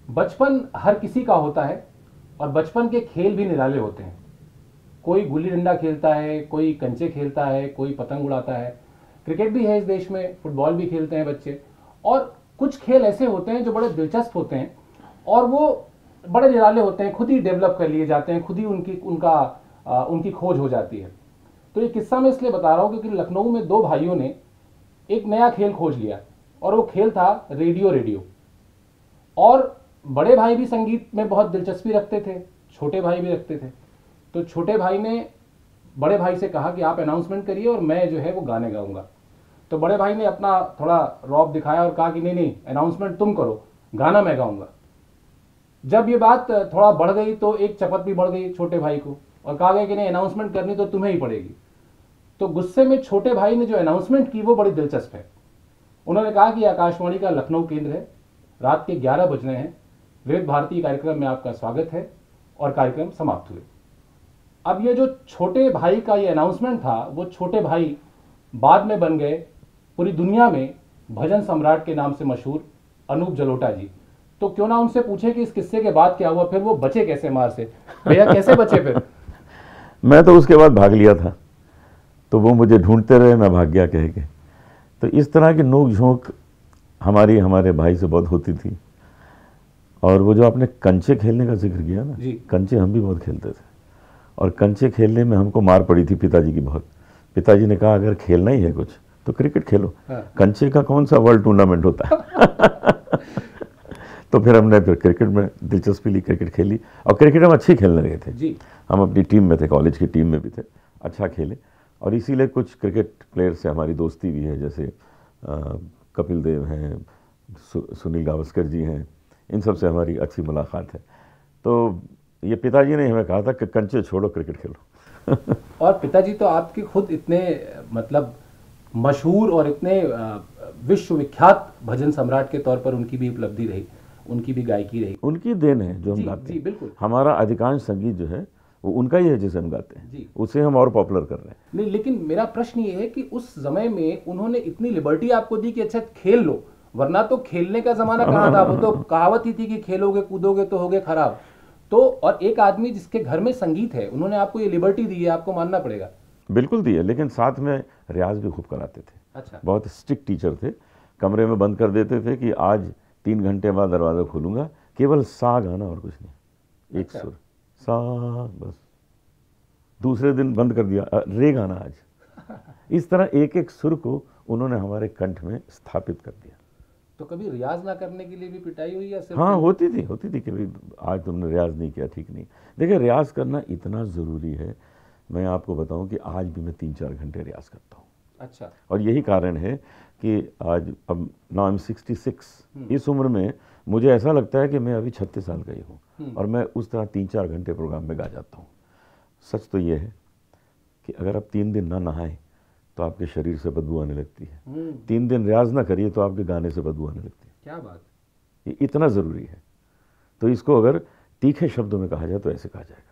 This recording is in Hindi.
बचपन हर किसी का होता है और बचपन के खेल भी निराले होते हैं। कोई गुल्ली डंडा खेलता है, कोई कंचे खेलता है, कोई पतंग उड़ाता है। क्रिकेट भी है इस देश में, फुटबॉल भी खेलते हैं बच्चे। और कुछ खेल ऐसे होते हैं जो बड़े दिलचस्प होते हैं और वो बड़े निराले होते हैं, खुद ही डेवलप कर लिए जाते हैं, खुद ही उनकी खोज हो जाती है। तो ये किस्सा मैं इसलिए बता रहा हूँ क्योंकि लखनऊ में दो भाइयों ने एक नया खेल खोज लिया और वो खेल था रेडियो रेडियो। और बड़े भाई भी संगीत में बहुत दिलचस्पी रखते थे, छोटे भाई भी रखते थे। तो छोटे भाई ने बड़े भाई से कहा कि आप अनाउंसमेंट करिए और मैं जो है वो गाने गाऊंगा। तो बड़े भाई ने अपना थोड़ा रौब दिखाया और कहा कि नहीं नहीं, अनाउंसमेंट तुम करो, गाना मैं गाऊंगा। जब ये बात थोड़ा बढ़ गई तो एक चपत भी बढ़ गई छोटे भाई को और कहा गया कि नहीं, अनाउंसमेंट करनी तो तुम्हें ही पड़ेगी। तो गुस्से में छोटे भाई ने जो अनाउंसमेंट की वो बड़ी दिलचस्प है। उन्होंने कहा कि आकाशवाणी का लखनऊ केंद्र है, रात के 11 बज रहे हैं, विविध भारती कार्यक्रम में आपका स्वागत है, और कार्यक्रम समाप्त हुए। अब ये जो छोटे भाई का ये अनाउंसमेंट था, वो छोटे भाई बाद में बन गए पूरी दुनिया में भजन सम्राट के नाम से मशहूर अनूप जलोटा जी। तो क्यों ना उनसे पूछे कि इस किस्से के बाद क्या हुआ, फिर वो बचे कैसे मार से। भैया कैसे बचे फिर? मैं तो उसके बाद भाग लिया था, तो वो मुझे ढूंढते रहे, मैं भाग गया कह के। तो इस तरह की नोक झोंक हमारे भाई से बहुत होती थी। और वो जो आपने कंचे खेलने का जिक्र किया ना, कंचे हम भी बहुत खेलते थे। और कंचे खेलने में हमको मार पड़ी थी पिताजी की बहुत। पिताजी ने कहा अगर खेलना ही है कुछ तो क्रिकेट खेलो। हाँ। कंचे का कौन सा वर्ल्ड टूर्नामेंट होता है। तो फिर हमने क्रिकेट में दिलचस्पी ली, क्रिकेट खेली। और क्रिकेट हम अच्छी खेलने लगे थे जी। हम अपनी टीम में थे, कॉलेज की टीम में भी थे, अच्छा खेले। और इसीलिए कुछ क्रिकेट प्लेयर से हमारी दोस्ती भी है, जैसे कपिल देव हैं, सुनील गावस्कर जी हैं, इन सब से हमारी अच्छी मुलाकात है। तो ये पिताजी ने हमें कहा था कि कंचे छोड़ो, क्रिकेट खेलो। और पिताजी तो आपके खुद इतने मतलब मशहूर और इतने विश्वविख्यात भजन सम्राट के तौर पर उनकी भी उपलब्धि रही, उनकी भी गायकी रही। उनकी देन है जो हम गाते हैं। बिल्कुल। हमारा अधिकांश संगीत जो है वो उनका ही है जिसे हम गाते हैं, उसे हम और पॉपुलर कर रहे हैं। नहीं, लेकिन मेरा प्रश्न ये है कि उस समय में उन्होंने इतनी लिबर्टी आपको दी कि अच्छा खेल लो, वरना तो खेलने का जमाना कहाँ था। वो तो कहावत ही थी कि खेलोगे कूदोगे तो होगे खराब। तो और एक आदमी जिसके घर में संगीत है, उन्होंने आपको ये लिबर्टी दी है, आपको मानना पड़ेगा। बिल्कुल दी है, लेकिन साथ में रियाज भी खूब कराते थे। अच्छा। बहुत स्ट्रिक्ट टीचर थे। कमरे में बंद कर देते थे कि आज 3 घंटे बाद दरवाज़ा खोलूंगा, केवल सा गाना और कुछ नहीं, एक सुर सा बस। दूसरे दिन बंद कर दिया, रे गाना आज। इस तरह एक एक सुर को उन्होंने हमारे कंठ में स्थापित कर दिया। तो कभी रियाज ना करने के लिए भी पिटाई हुई या सिर्फ? हाँ, होती थी कि भाई आज तुमने रियाज नहीं किया, ठीक नहीं। देखिए, रियाज करना इतना ज़रूरी है। मैं आपको बताऊं कि आज भी मैं 3-4 घंटे रियाज करता हूँ। अच्छा। और यही कारण है कि आज अब नाउ आई एम 66, इस उम्र में मुझे ऐसा लगता है कि मैं अभी 36 साल का ही हूँ और मैं उस तरह 3-4 घंटे प्रोग्राम में गा जाता हूँ। सच तो ये है कि अगर आप 3 दिन ना नहाएं तो आपके शरीर से बदबू आने लगती है। 3 दिन रियाज ना करिए तो आपके गाने से बदबू आने लगती है। क्या बात, ये इतना ज़रूरी है। तो इसको अगर तीखे शब्दों में कहा जाए तो ऐसे कहा जाएगा।